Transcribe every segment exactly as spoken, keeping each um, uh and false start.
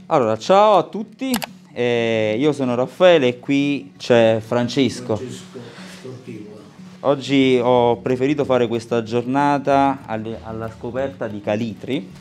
Allora, ciao a tutti, eh, io sono Raffaele e qui c'è Francesco. Francesco Stortivo. Oggi ho preferito fare questa giornata alle- alla scoperta di Calitri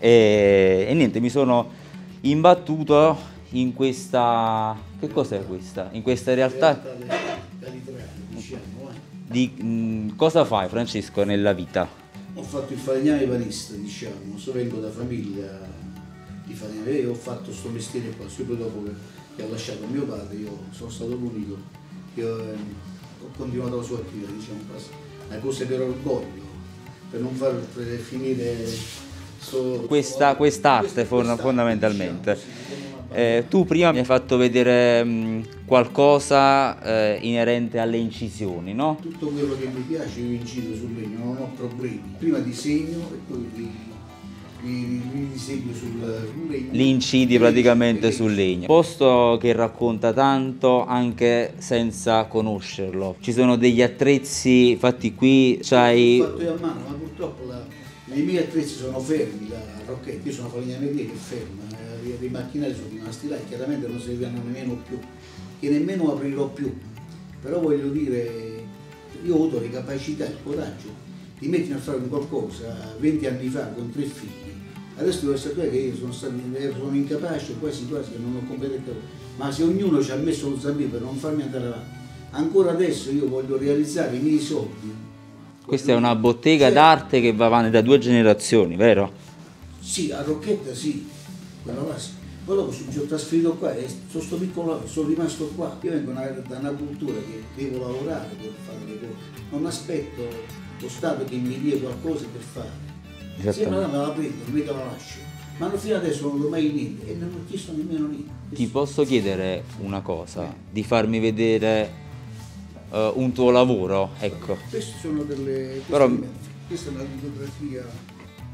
e, e niente, mi sono imbattuto in questa... Che cos'è questa? In questa realtà Realtà del Calitrano, diciamo. Eh. di... mh, cosa fai, Francesco, nella vita? Ho fatto il falegname panista, diciamo, so vengo da famiglia di falegnami e ho fatto questo mestiere qua, subito dopo che, che ha lasciato mio padre, io sono stato l'unico che ho, ehm, ho continuato la sua attività, diciamo, una cosa per orgoglio, per non far per finire so, Questa, so, quest'arte fon- quest'arte, fondamentalmente. diciamo, sì, come una Eh, tu prima mi hai fatto vedere mh, qualcosa eh, inerente alle incisioni, no? tutto quello che mi piace io incido sul legno, non ho problemi. Prima disegno e poi li, li, li disegno sul, sul legno. Li incidi praticamente sul legno. legno. Posto che racconta tanto anche senza conoscerlo. Ci sono degli attrezzi fatti qui, c'hai... L'ho fatto io a mano, ma purtroppo la, i miei attrezzi sono fermi, la rocchetta, io sono falegnameria che è ferma, eh, i macchinari sono rimasti là e chiaramente non serviranno nemmeno più, che nemmeno aprirò più. Però voglio dire, io ho avuto le capacità, il coraggio di mettermi a fare qualcosa venti anni fa con tre figli. Adesso devo sapere che io sono, stato, sono incapace, quasi quasi che non ho competenza, ma se ognuno ci ha messo lo zampino per non farmi andare avanti, ancora adesso io voglio realizzare i miei sogni. Questa è una bottega Cioè, d'arte che va avanti da due generazioni, vero? sì, a Rocchetta sì, quella là sì. Poi dopo mi sono trasferito qua e sono, sto piccolo, sono rimasto qua. Io vengo da una, una cultura che devo lavorare per fare le cose. Non aspetto lo Stato che mi dia qualcosa per fare. Se no me la prendo, mica la lascio. Ma fino adesso non ho mai niente e non ho chiesto nemmeno niente. Ti posso chiedere una cosa? Di farmi vedere eh, un tuo lavoro? Ecco. Queste sono delle... Però- questa è una litografia.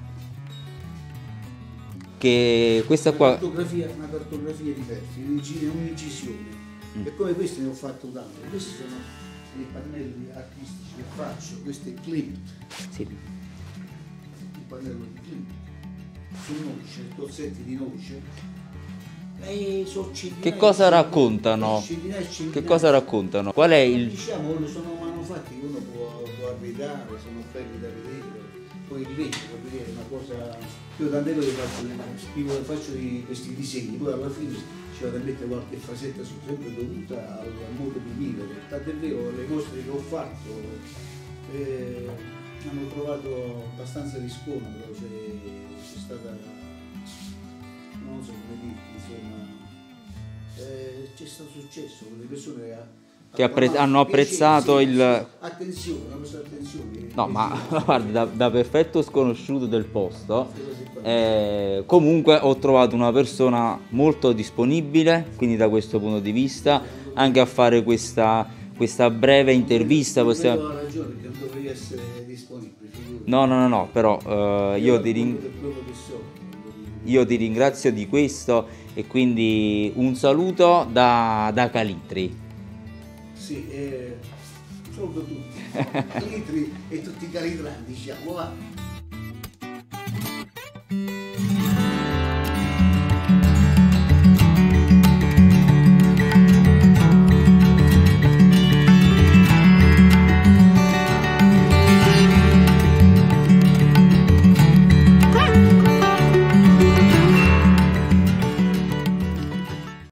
Che questa Una qua... cartografia, una cartografia di versi, un'incisione. Mm. E come queste ne ho fatto tante. Questi sono dei pannelli artistici che faccio, questo è Klimt, Sì. il pannello di Klimt, su noce, tozzetti di noce. E sono centinaia Che cosa e raccontano? centinaia e centinaia. Che cosa raccontano? Qual è il... Diciamo, sono manufatti che uno può, può arredare, sono belli da vedere. Poi il legno, vuol dire una cosa... Io tante cose faccio, scrivo, faccio di questi disegni, poi alla fine ci vado a mettere qualche frasetta su, sempre dovuta al, al modo di vivere. Tant'è vero, le mostre che ho fatto eh, hanno trovato abbastanza riscontro, c'è, c'è stata, non so come dirti, insomma, eh, c'è stato successo, le persone Che appre- hanno apprezzato piacere, sì, il- sì. Attenzione, una cosa attenzione. No, ma guarda, da, da perfetto sconosciuto del posto, eh, comunque ho trovato una persona molto disponibile, quindi da questo punto di vista, anche a fare questa, questa breve intervista. Non Possiamo... vedo la ragione che non dovrei essere disponibile. figurati. No, no, no, no, però eh, io, ti rin- Per quello che so, io ti ringrazio di questo e quindi un saluto da, da Calitri. sì, eh, saluto tutti. Litri e tutti i calitrani, diciamo, va.